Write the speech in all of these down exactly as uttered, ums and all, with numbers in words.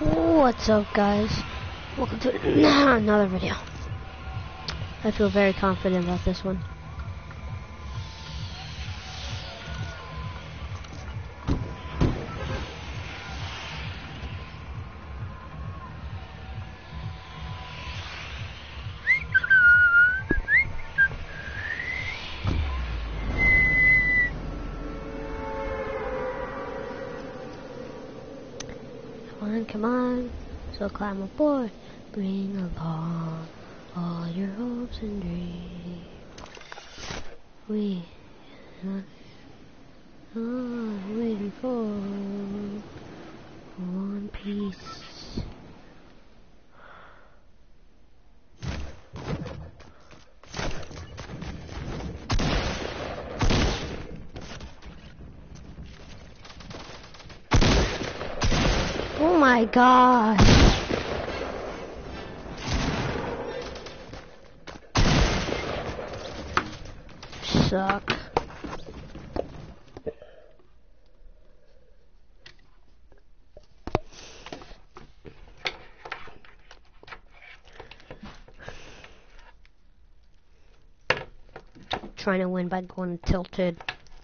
What's up, guys? Welcome to another video. I feel very confident about this one. Come on, so climb aboard, bring along all your hopes and dreams. We are waiting for one piece. Oh my god. Suck. Trying to win by going tilted.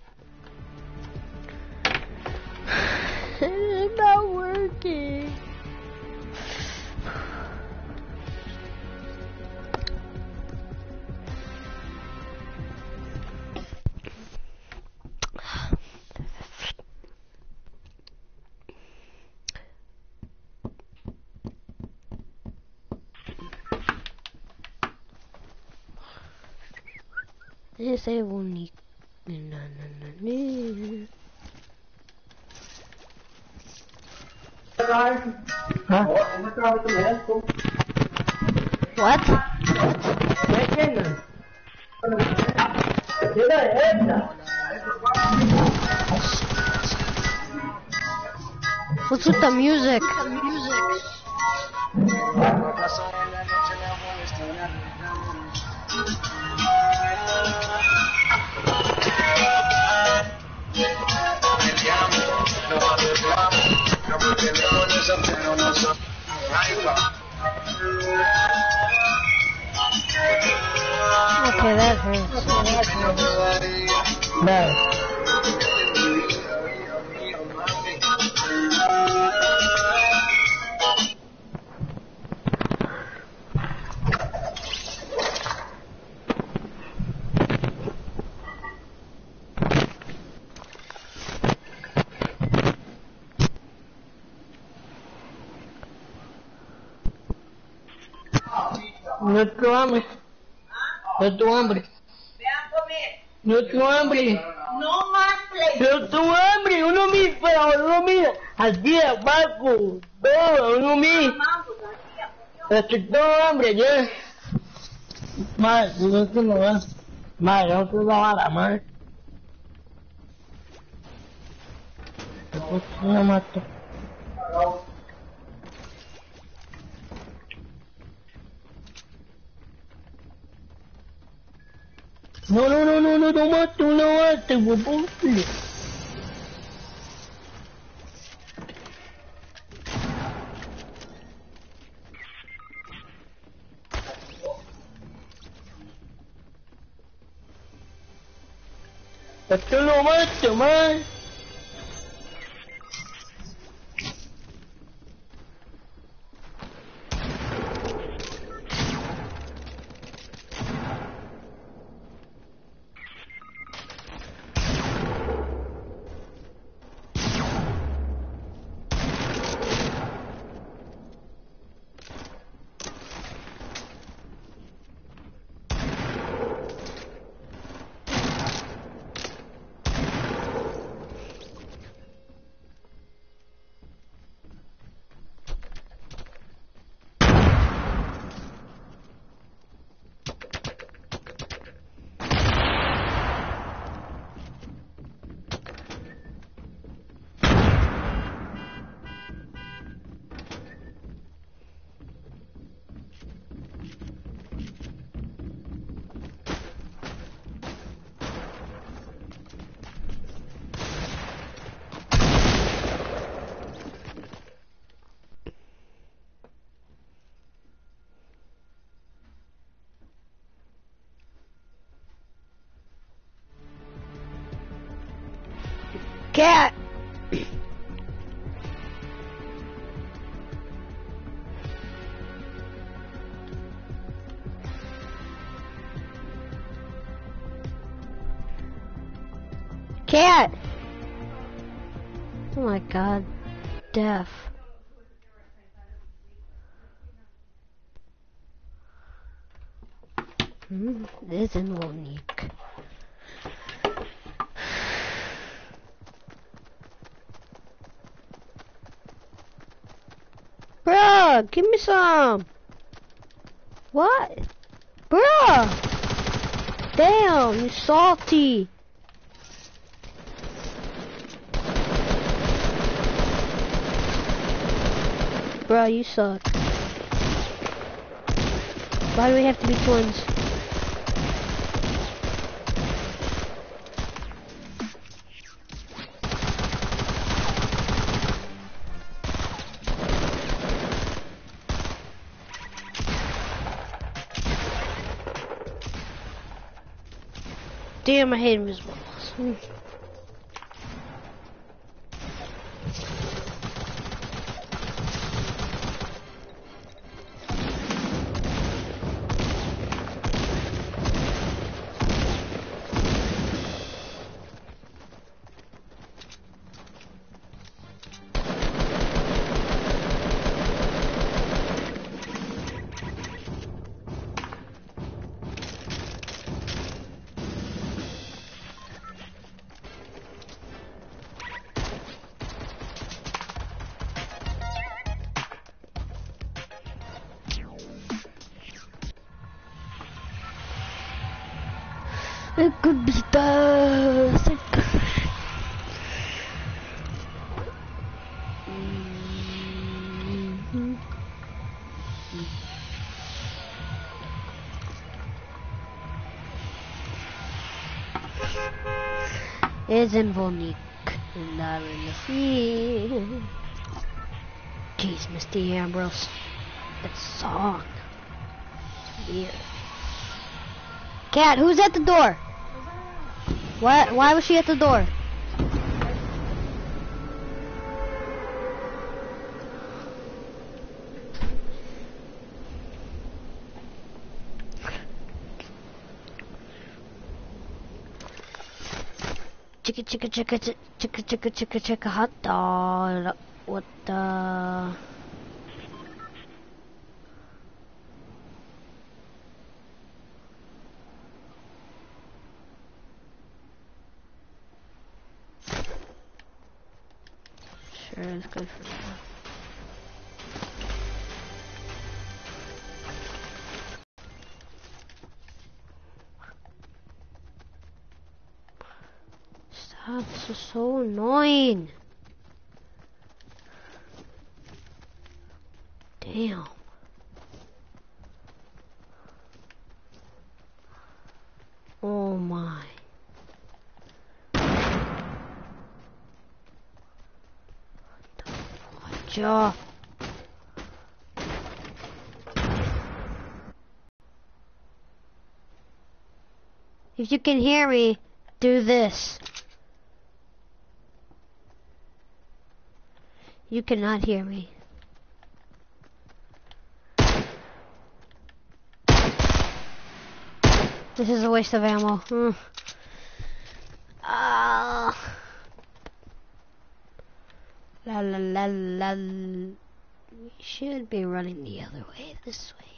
It's not working. Disable Nick. Huh? What? What's with the music? The music. Okay, that hurts. No. Nuestro hambre. Nuestro hambre. Nuestro hambre. No más play. Nuestro hambre. Uno mismo, uno mismo. Aquí abajo. Todo, uno mismo. Nuestro hambre, ya. Madre, no se lo va. Madre, no se lo va a la madre. No mato. No, no, no, no, no, no mate, no mate, huevón. Esto no mate, man. Cat! Cat! Oh my god. Deaf. Hmm, this is unique. Bruh, give me some. What? Bruh! Damn, you salty. Bruh, you suck. Why do we have to be twins? Damn, I hate invisible walls. Hmm. It could be best. It could be. Mm-hmm. Isn't Vonique and I really see. Jeez, Mister Ambrose. That song. It's weird. Cat, who's at the door? Why, why was she at the door? Chicka chicka chicka chicka chicka chicka chicka chicka hot dog. What the? Sure, it's good for now. Stop, this is so annoying. Damn. Oh my. Jaw. If you can hear me, do this. You cannot hear me. This is a waste of ammo. Mm. Ah. La la la la. We should be running the other way, this way.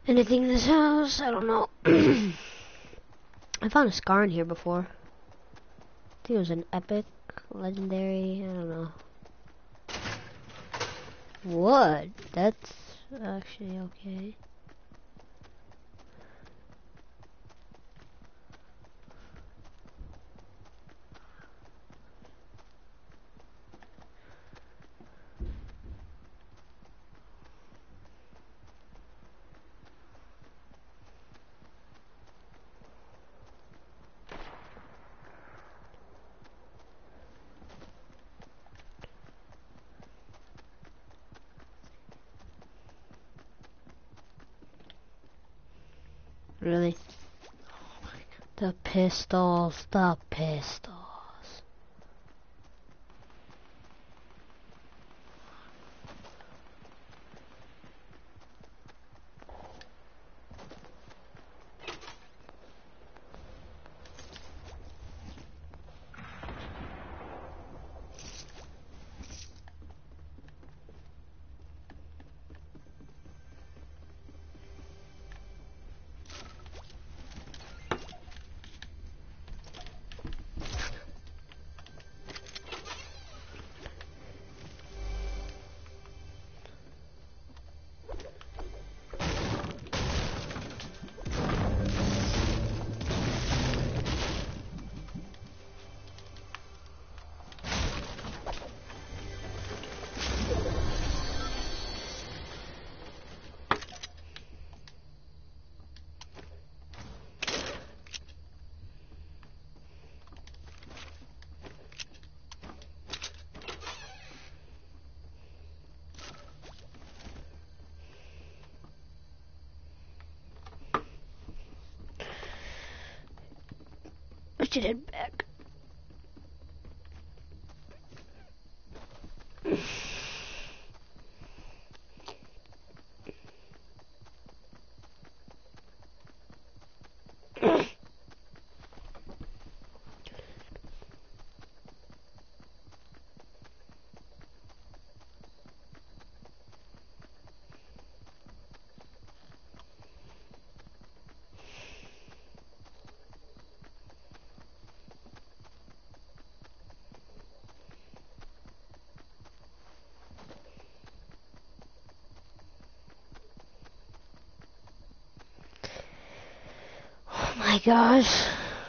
Anything in this house? I don't know. I found a scar in here before. I think it was an epic, legendary, I don't know. Wood. That's actually okay. Really? The pistols, the pistols. I should head back. Oh my gosh.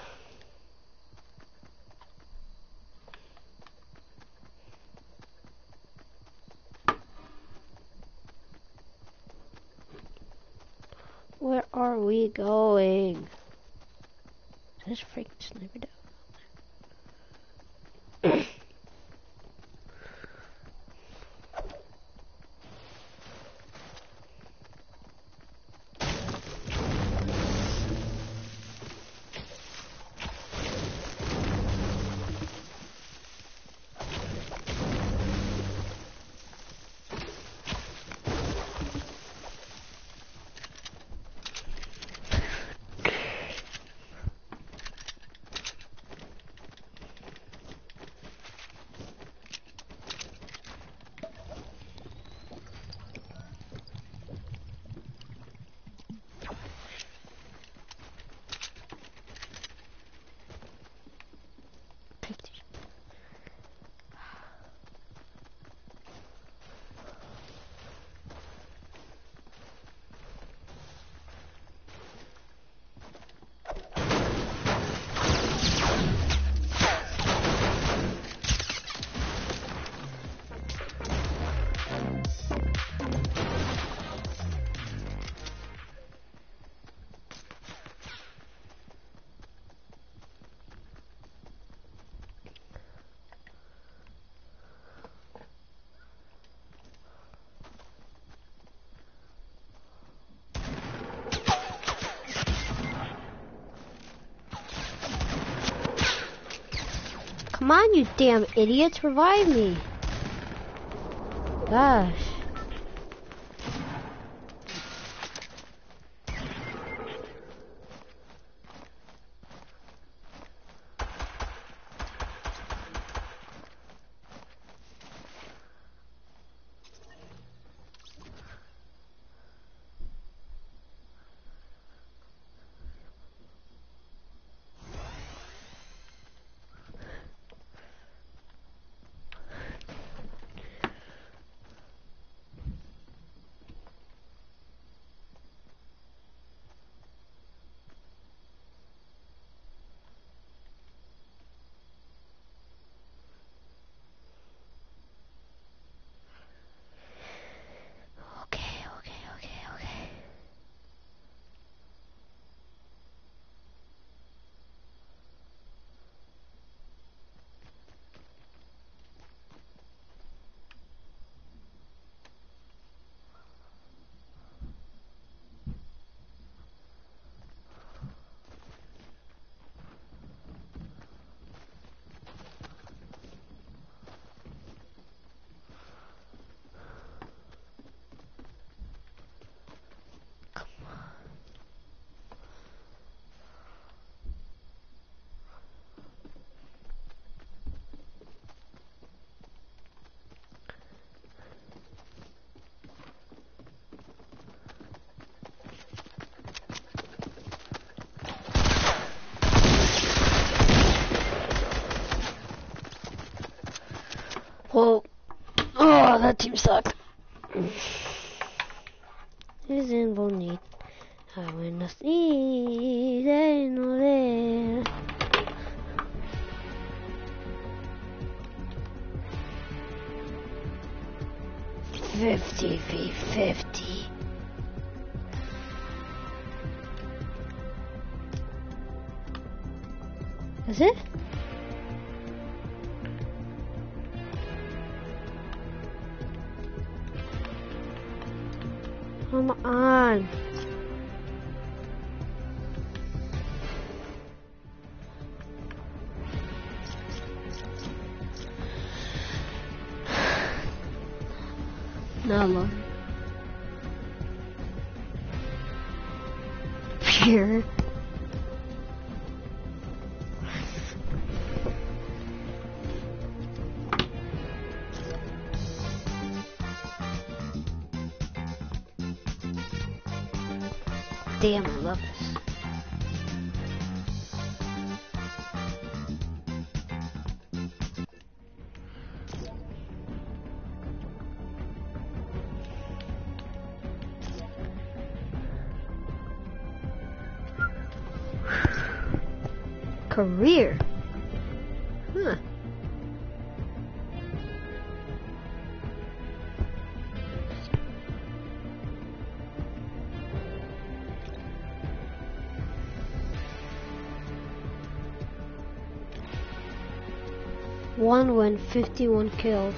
Where are we going? This freaking sniper down. Come on, you damn idiots, revive me. Gosh. Well, oh, that team sucked. Isn't bonito. Ah, buenos días, no de. Fifty v fifty. Is it? Come on. No, Lord. Pure. Damn, I love this. Career. Huh. One win, fifty-one kills.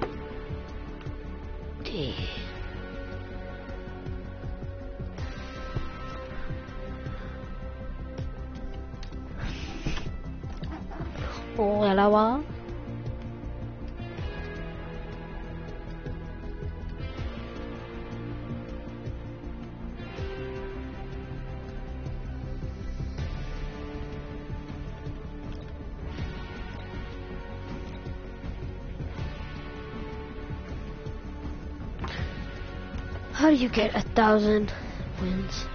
Damn. Hola. How do you get a thousand wins?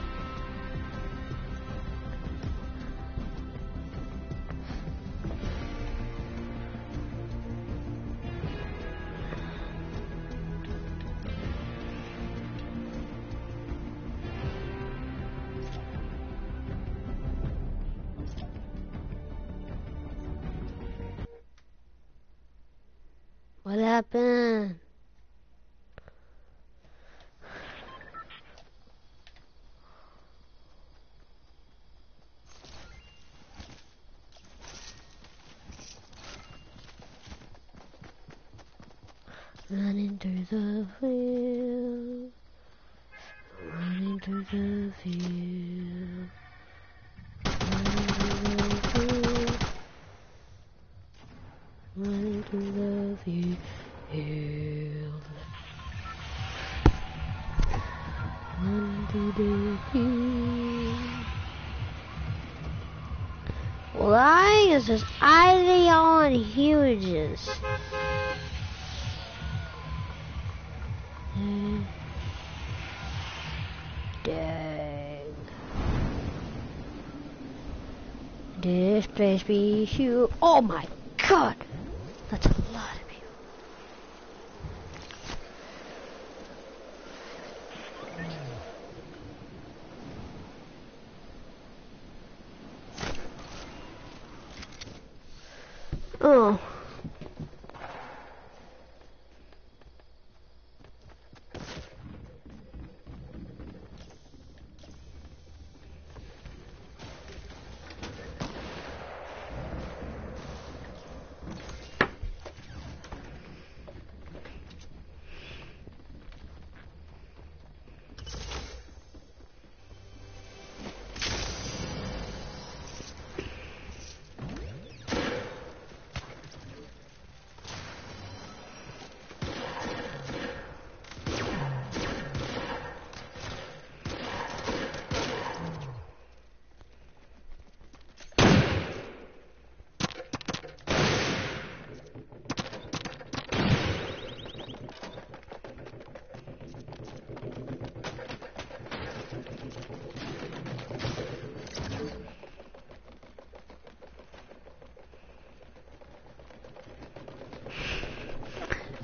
What happened? Running through the field, running through the field, running through the field, running through the field. Why is this Ideon Huges? Dang. This place be huge. Oh my god! That's a lot of people. Oh.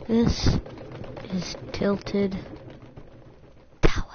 This is Tilted Towers.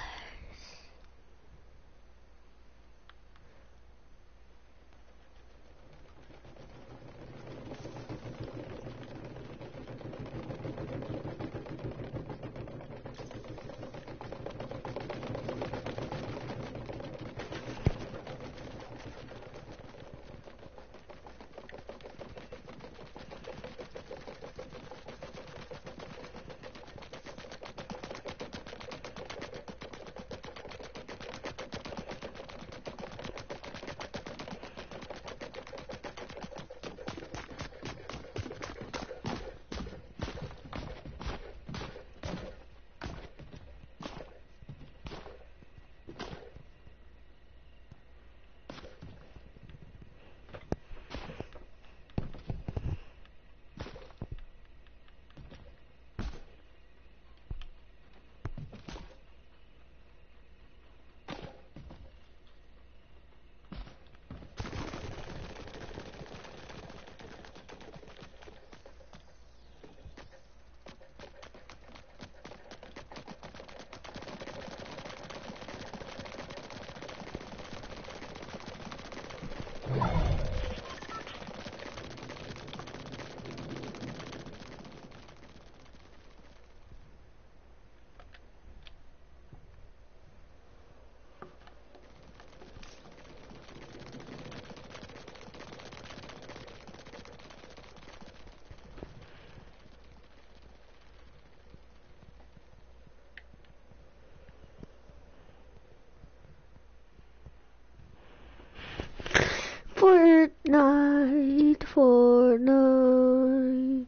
Fortnite, Fortnite.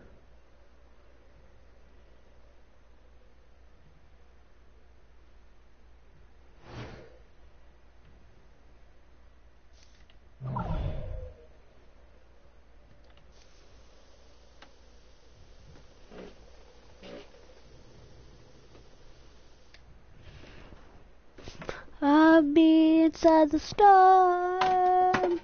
I'll be inside the storm.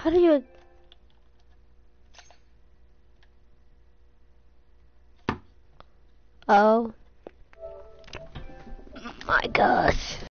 How do you... Oh. My gosh.